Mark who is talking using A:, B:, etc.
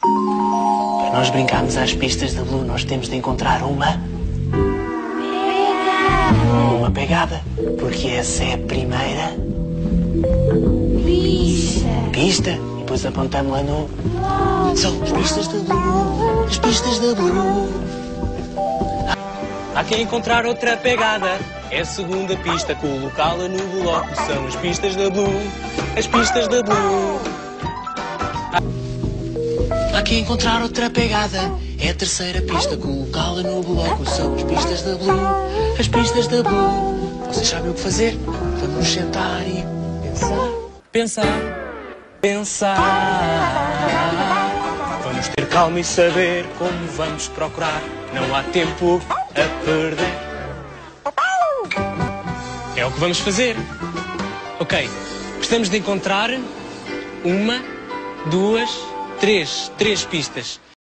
A: Para nós brincarmos às pistas da Blue, nós temos de encontrar uma pegada. Porque essa é a primeira pista. E depois apontamos lá no... São as pistas da Blue, as pistas da Blue.
B: Há quem encontrar outra pegada. É a segunda pista, colocá-la no bloco. São as pistas da Blue, as pistas da Blue.
A: Há quem encontrar outra pegada. É a terceira pista, colocá-la no bloco. São as pistas da Blue, as pistas da Blue. Vocês sabem o que fazer? Vamos nos sentar e
B: Pensar. Vamos ter calma e saber como vamos procurar. Não há tempo a perder. É o que vamos fazer. Ok, precisamos de encontrar uma, duas, três pistas.